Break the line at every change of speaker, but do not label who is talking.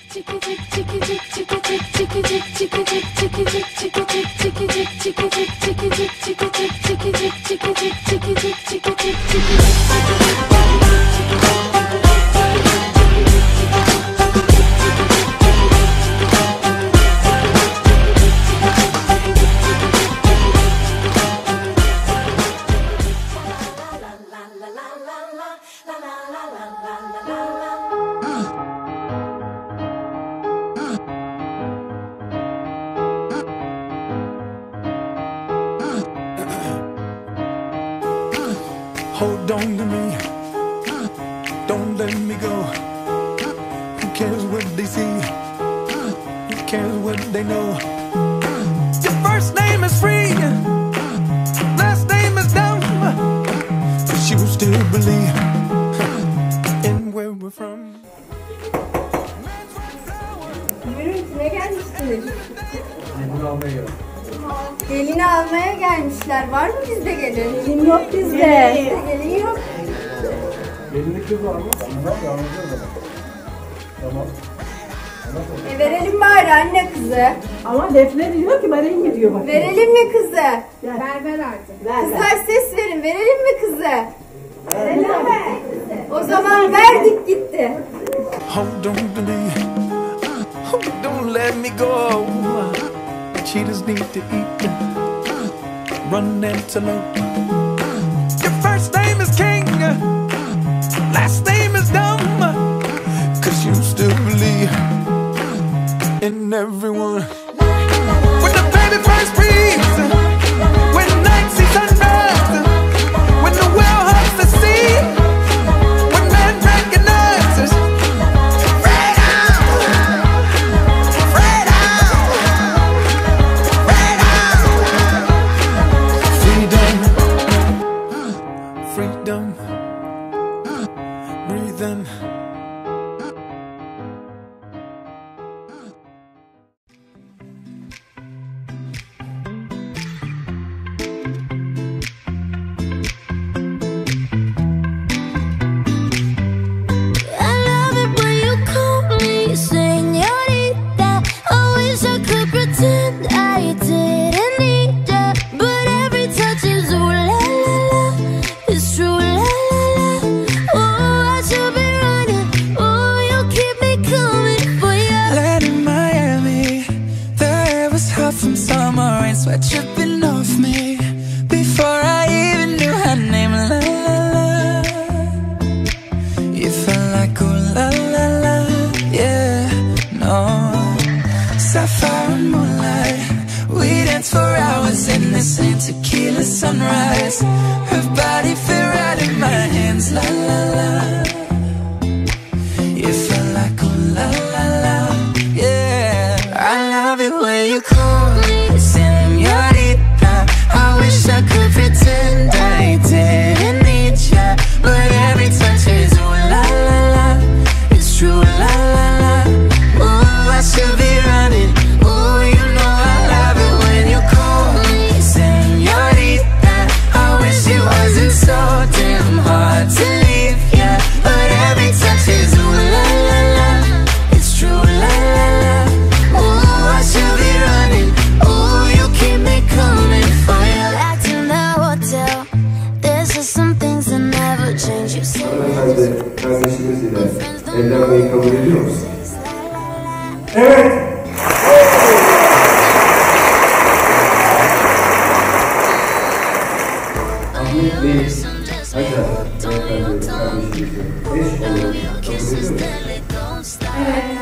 Hold on to me, don't let me go. Who cares what they see? Who cares what they know? Your first name is free, last name is dumb, but you still believe in where we're from.
Ne gelmiştiniz?
Bunu almaya geldim.
Gelini almaya gelmişler. Var mı bizde gelin? Gelin yok bizde. Gelin yok.
Gelinlik kız var mı? Tamam.
Verelim bari anne kızı.
Ama Defne diyor ki vereyim mi diyor bak.
Verelim mi kızı?
Ver artık.
Kızlar ses verin. Verelim mi kızı? Verelim mi? O zaman verdik gitti.
Hold on to me, don't let me go. Cheetahs need to eat, run antelope. Your first name is King, last name is dumb, 'cause you still believe in everyone. When the baby first breathes, when the night sees sunrise, when the whale hugs the sea, when man recognizes freedom, freedom, freedom, breathing. Sweat dripping off me before I even knew her name. La la la, you felt like oh la la la, yeah, no. Sapphire and moonlight, we danced for hours in the same tequila sunrise. Her body fit right in my hands. La la la, you felt like oh la la la, yeah. I love it when you call me señorita. I wish I could pretend I didn't need ya, but every touch is ooh la la la. It's true la la la. Ooh, I should be running. Ooh, you know I love it when you call me señorita. I wish it wasn't so damn hard to leave ya, but every touch is ooh la la la. It's true la la la. Ooh, I should be running. Ooh, you keep me coming for you.
Back in the hotel, there's just some things that never change. You say
Hanımefendi, kardeşimiz ile evlenmeyi kabul ediyor musun? Evet. Ahmet Bey, Hacer, beyefendi kardeşimizi eş olarak kabul ediyor musun?
Evet.